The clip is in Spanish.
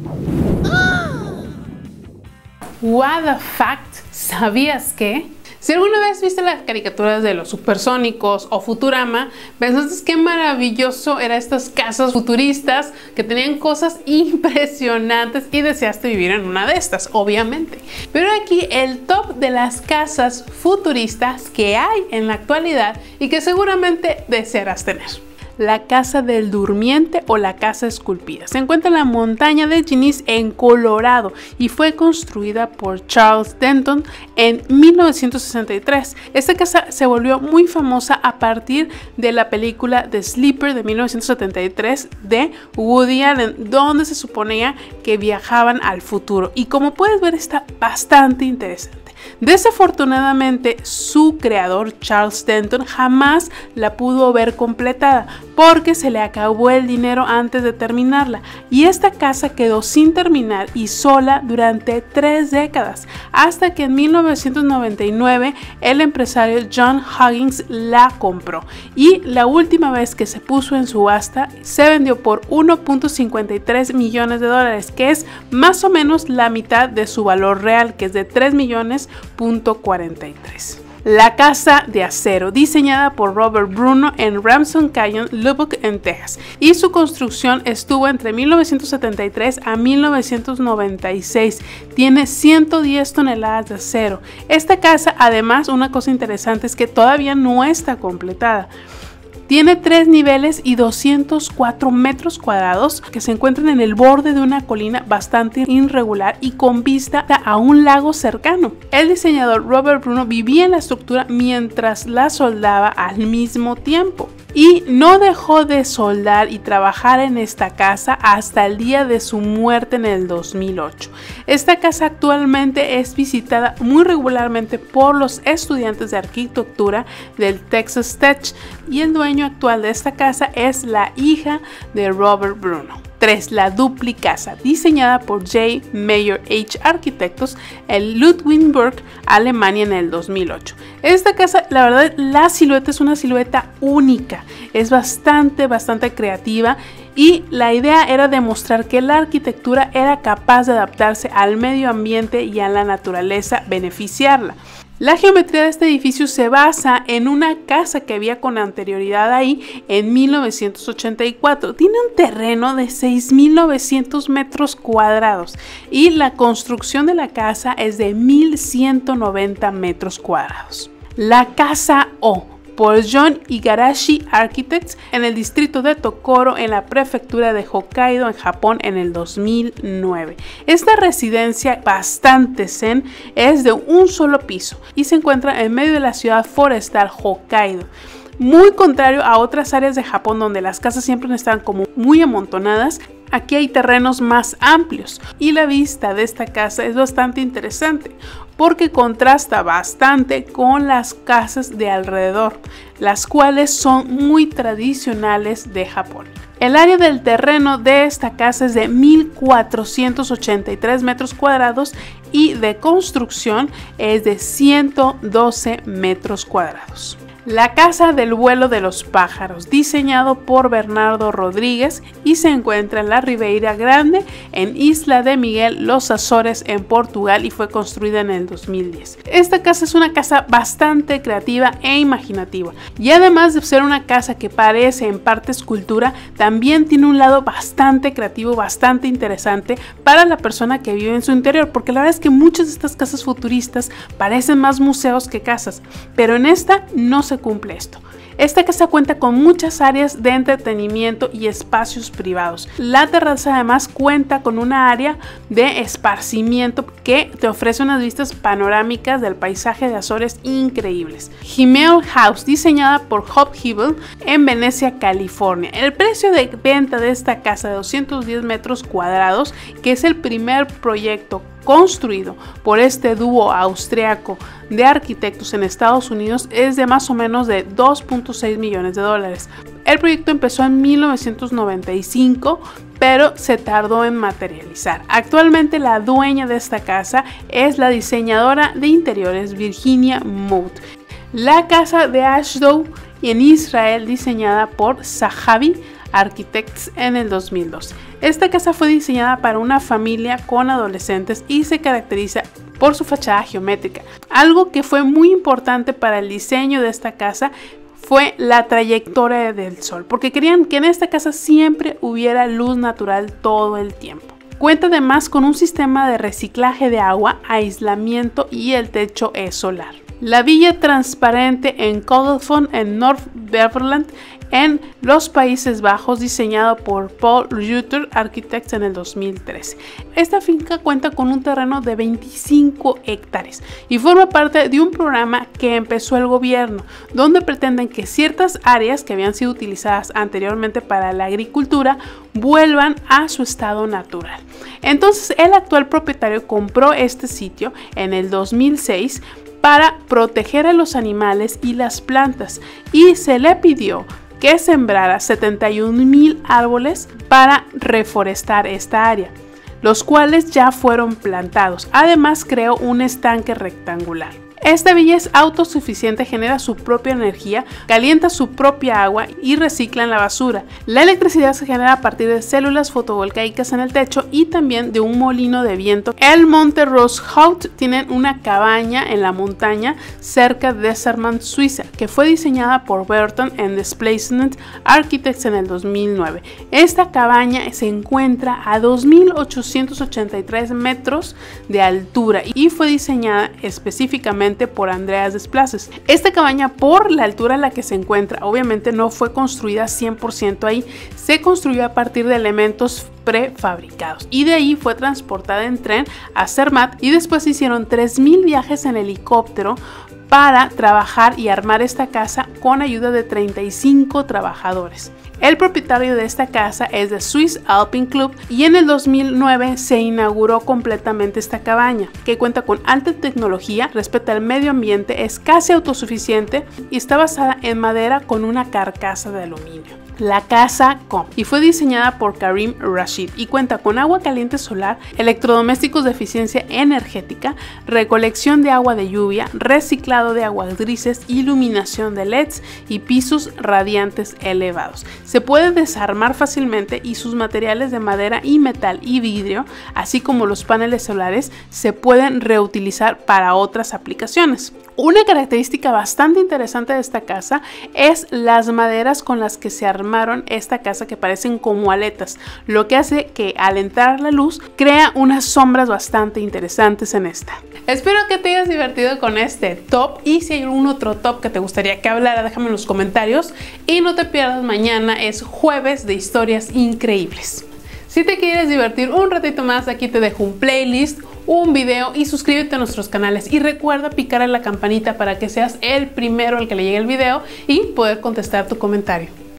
What the fact? ¿Sabías que? Si alguna vez viste las caricaturas de los Supersónicos o Futurama, pensaste qué maravilloso eran estas casas futuristas que tenían cosas impresionantes y deseaste vivir en una de estas, obviamente. Pero aquí el top de las casas futuristas que hay en la actualidad y que seguramente desearás tener. La Casa del Durmiente o la Casa Esculpida. Se encuentra en la montaña de Genesee en Colorado y fue construida por Charles Denton en 1963. Esta casa se volvió muy famosa a partir de la película The Sleeper de 1973 de Woody Allen, donde se suponía que viajaban al futuro. Y como puedes ver, está bastante interesante. Desafortunadamente, su creador Charles Denton jamás la pudo ver completada porque se le acabó el dinero antes de terminarla, y esta casa quedó sin terminar y sola durante 3 décadas, hasta que en 1999 el empresario John Huggins la compró, y la última vez que se puso en subasta se vendió por 1.53 millones de dólares, que es más o menos la mitad de su valor real, que es de 3.43. La Casa de Acero, diseñada por Robert Bruno en Ramson Canyon, Lubbock, en Texas, y su construcción estuvo entre 1973 a 1996. Tiene 110 toneladas de acero. Esta casa, además, una cosa interesante es que todavía no está completada. Tiene 3 niveles y 204 metros cuadrados que se encuentran en el borde de una colina bastante irregular y con vista a un lago cercano. El diseñador Robert Bruno vivía en la estructura mientras la soldaba al mismo tiempo, y no dejó de soldar y trabajar en esta casa hasta el día de su muerte en el 2008. Esta casa actualmente es visitada muy regularmente por los estudiantes de arquitectura del Texas Tech, y el dueño actual de esta casa es la hija de Robert Bruno. 3. La Duplicasa, diseñada por J. Mayer H. Arquitectos en Ludwigsburg, Alemania, en el 2008. Esta casa, la verdad, la silueta es una silueta única, es bastante creativa, y la idea era demostrar que la arquitectura era capaz de adaptarse al medio ambiente y a la naturaleza, beneficiarla. La geometría de este edificio se basa en una casa que había con anterioridad ahí en 1984. Tiene un terreno de 6.900 metros cuadrados y la construcción de la casa es de 1.190 metros cuadrados. La Casa O, por John Igarashi Architects, en el distrito de Tokoro, en la prefectura de Hokkaido, en Japón, en el 2009. Esta residencia bastante zen es de un solo piso y se encuentra en medio de la ciudad forestal Hokkaido. Muy contrario a otras áreas de Japón donde las casas siempre están como muy amontonadas, aquí hay terrenos más amplios, y la vista de esta casa es bastante interesante porque contrasta bastante con las casas de alrededor, las cuales son muy tradicionales de Japón. El área del terreno de esta casa es de 1.483 metros cuadrados y de construcción es de 112 metros cuadrados. La Casa del Vuelo de los Pájaros, diseñado por Bernardo Rodríguez, y se encuentra en la Ribeira Grande, en Isla de Miguel, Los Azores, en Portugal, y fue construida en el 2010. Esta casa es una casa bastante creativa e imaginativa, y además de ser una casa que parece en parte escultura, también tiene un lado bastante creativo, bastante interesante para la persona que vive en su interior, porque la verdad es que muchas de estas casas futuristas parecen más museos que casas, pero en esta no se cumple esto. Esta casa cuenta con muchas áreas de entretenimiento y espacios privados. La terraza además cuenta con una área de esparcimiento que te ofrece unas vistas panorámicas del paisaje de Azores increíbles. Himmel House, diseñada por Hop Hibel en Venecia, California. El precio de venta de esta casa de 210 metros cuadrados, que es el primer proyecto construido por este dúo austriaco de arquitectos en Estados Unidos, es de más o menos de 2.6 millones de dólares. El proyecto empezó en 1995, pero se tardó en materializar. Actualmente la dueña de esta casa es la diseñadora de interiores Virginia Mood. La Casa de Ashdod en Israel, diseñada por Zahavi Architects en el 2002. Esta casa fue diseñada para una familia con adolescentes y se caracteriza por su fachada geométrica. Algo que fue muy importante para el diseño de esta casa fue la trayectoria del sol, porque querían que en esta casa siempre hubiera luz natural todo el tiempo. Cuenta además con un sistema de reciclaje de agua, aislamiento y el techo es solar. La villa transparente en Coddelfont en North-Beverland en los Países Bajos, diseñado por Paul Rutter Architects en el 2013. Esta finca cuenta con un terreno de 25 hectáreas y forma parte de un programa que empezó el gobierno, donde pretenden que ciertas áreas que habían sido utilizadas anteriormente para la agricultura vuelvan a su estado natural. Entonces, el actual propietario compró este sitio en el 2006 para proteger a los animales y las plantas y se le pidió que sembrara 71,000 árboles para reforestar esta área, los cuales ya fueron plantados. Además, creó un estanque rectangular. Esta villa es autosuficiente, genera su propia energía, calienta su propia agua y recicla la basura. La electricidad se genera a partir de células fotovoltaicas en el techo y también de un molino de viento. El Monte Roshout tiene una cabaña en la montaña cerca de Desserman, Suiza, que fue diseñada por Burton and Displacement Architects en el 2009. Esta cabaña se encuentra a 2.883 metros de altura y fue diseñada específicamente por Andreas Desplaces. Esta cabaña, por la altura en la que se encuentra, obviamente no fue construida 100% ahí, se construyó a partir de elementos prefabricados y de ahí fue transportada en tren a Zermatt y después se hicieron 3,000 viajes en helicóptero para trabajar y armar esta casa con ayuda de 35 trabajadores. El propietario de esta casa es The Swiss Alpine Club y en el 2009 se inauguró completamente esta cabaña, que cuenta con alta tecnología, respeta el medio ambiente, es casi autosuficiente y está basada en madera con una carcasa de aluminio. La casa Com y fue diseñada por Karim Rashid y cuenta con agua caliente solar, electrodomésticos de eficiencia energética, recolección de agua de lluvia, reciclado de aguas grises, iluminación de LEDs y pisos radiantes elevados. Se puede desarmar fácilmente y sus materiales de madera y metal y vidrio, así como los paneles solares, se pueden reutilizar para otras aplicaciones. Una característica bastante interesante de esta casa es las maderas con las que se armaron esta casa, que parecen como aletas, lo que hace que al entrar la luz crea unas sombras bastante interesantes en esta. Espero que te hayas divertido con este top y si hay algún otro top que te gustaría que hablara, déjame en los comentarios y no te pierdas, mañana es jueves de historias increíbles. Si te quieres divertir un ratito más, aquí te dejo un playlist, un video y suscríbete a nuestros canales y recuerda picar en la campanita para que seas el primero al que le llegue el video y poder contestar tu comentario.